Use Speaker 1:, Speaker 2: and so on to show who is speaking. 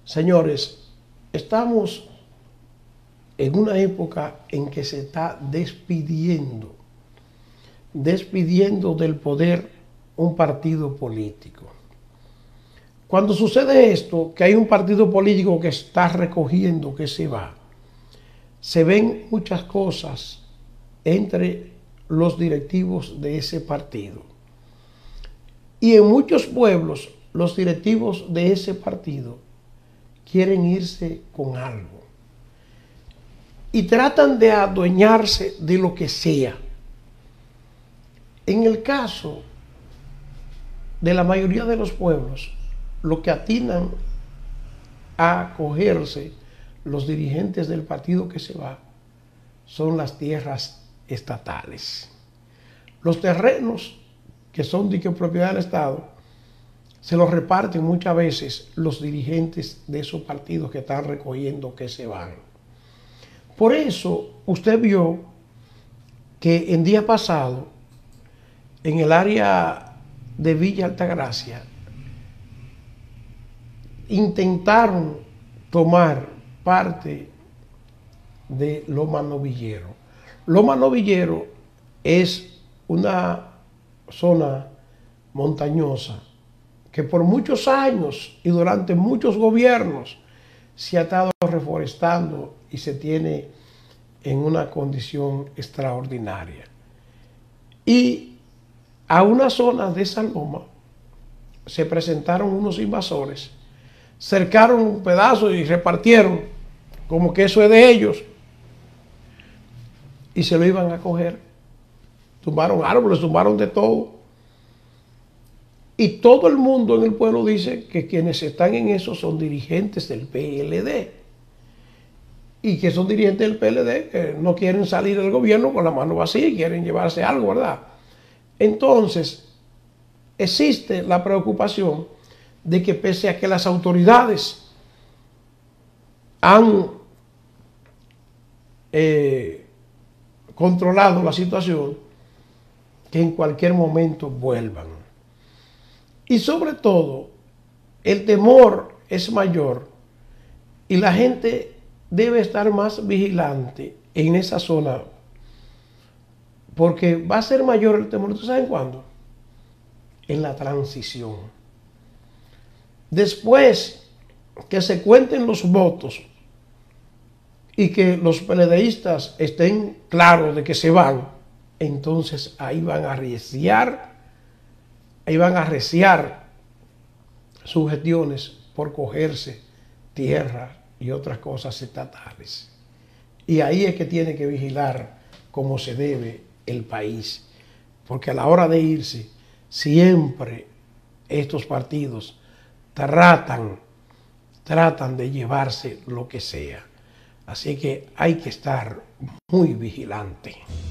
Speaker 1: Señores, estamos en una época en que se está despidiendo del poder un partido político. Cuando sucede esto, que hay un partido político que está recogiendo, que se va, se ven muchas cosas entre los directivos de ese partido. Y en muchos pueblos, los directivos de ese partido quieren irse con algo. Y tratan de adueñarse de lo que sea. En el caso de la mayoría de los pueblos, lo que atinan a cogerse los dirigentes del partido que se va son las tierras estatales. Los terrenos que son de propiedad del Estado se los reparten muchas veces los dirigentes de esos partidos que están recogiendo que se van. Por eso usted vio que en día pasado, en el área de Villa Altagracia, intentaron tomar parte de Loma Novillero. Loma Novillero es una zona montañosa que por muchos años y durante muchos gobiernos se ha estado reforestando y se tiene en una condición extraordinaria. Y a una zona de esa loma se presentaron unos invasores, cercaron un pedazo y repartieron como que eso es de ellos y se lo iban a coger. Tumbaron árboles, tumbaron de todo. Y todo el mundo en el pueblo dice que quienes están en eso son dirigentes del PLD. Y que son dirigentes del PLD que no quieren salir del gobierno con la mano vacía y quieren llevarse algo, ¿verdad? Entonces, existe la preocupación de que pese a que las autoridades han controlado la situación, que en cualquier momento vuelvan. Y sobre todo, el temor es mayor y la gente debe estar más vigilante en esa zona, porque va a ser mayor el temor. ¿Ustedes saben cuándo? En la transición. Después que se cuenten los votos y que los PLDistas estén claros de que se van, entonces ahí van a arreciar sus gestiones por cogerse tierra y otras cosas estatales. Y ahí es que tiene que vigilar como se debe el país, porque a la hora de irse, siempre estos partidos tratan de llevarse lo que sea. Así que hay que estar muy vigilante.